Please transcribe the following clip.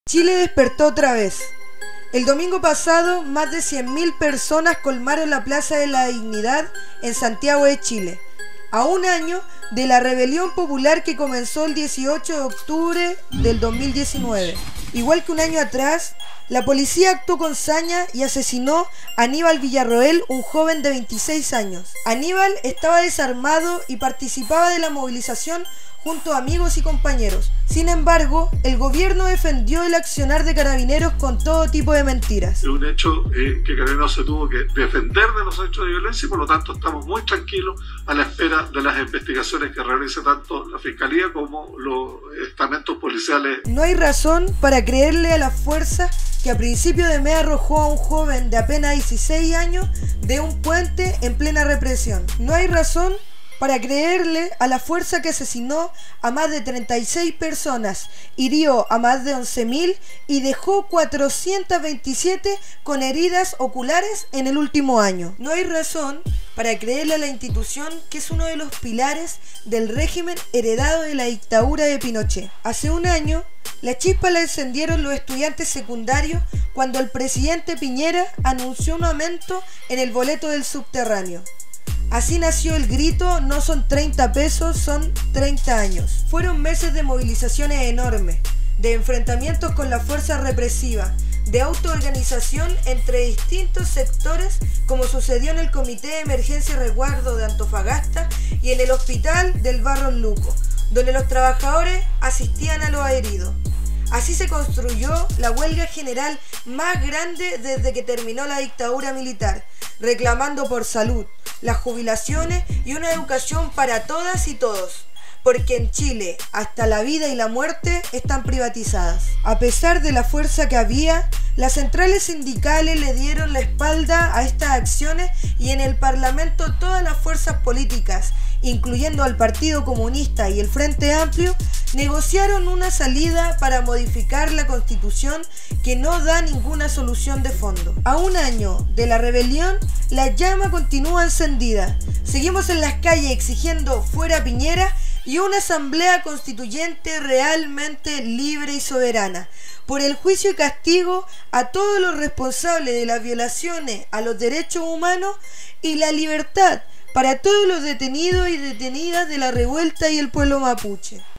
Chile despertó otra vez. El domingo pasado, más de 100.000 personas colmaron la Plaza de la Dignidad en Santiago de Chile, a un año de la rebelión popular que comenzó el 18 de octubre del 2019. Igual que un año atrás, la policía actuó con saña y asesinó a Aníbal Villarroel, un joven de 26 años. Aníbal estaba desarmado y participaba de la movilización junto a amigos y compañeros. Sin embargo, el gobierno defendió el accionar de Carabineros con todo tipo de mentiras. Es un hecho que Carabineros se tuvo que defender de los hechos de violencia y por lo tanto estamos muy tranquilos a la espera de las investigaciones que realice tanto la Fiscalía como los estamentos policiales. No hay razón para creerle a la fuerza que a principio de mes arrojó a un joven de apenas 16 años de un puente en plena represión. No hay razón para creerle a la fuerza que asesinó a más de 36 personas, hirió a más de 11.000 y dejó 427 con heridas oculares en el último año. No hay razón para creerle a la institución que es uno de los pilares del régimen heredado de la dictadura de Pinochet. Hace un año, la chispa la encendieron los estudiantes secundarios cuando el presidente Piñera anunció un aumento en el boleto del subterráneo. Así nació el grito: no son 30 pesos, son 30 años. Fueron meses de movilizaciones enormes, de enfrentamientos con la fuerza represiva, de autoorganización entre distintos sectores, como sucedió en el Comité de Emergencia y Resguardo de Antofagasta y en el Hospital del Barros Luco, donde los trabajadores asistían a los heridos. Así se construyó la huelga general más grande desde que terminó la dictadura militar, reclamando por salud, las jubilaciones y una educación para todas y todos, porque en Chile hasta la vida y la muerte están privatizadas. A pesar de la fuerza que había, las centrales sindicales le dieron la espalda a estas acciones y en el Parlamento todas las fuerzas políticas, incluyendo al Partido Comunista y el Frente Amplio, negociaron una salida para modificar la Constitución que no da ninguna solución de fondo. A un año de la rebelión, la llama continúa encendida. Seguimos en las calles exigiendo fuera Piñera y una asamblea constituyente realmente libre y soberana, por el juicio y castigo a todos los responsables de las violaciones a los derechos humanos y la libertad para todos los detenidos y detenidas de la revuelta y el pueblo mapuche.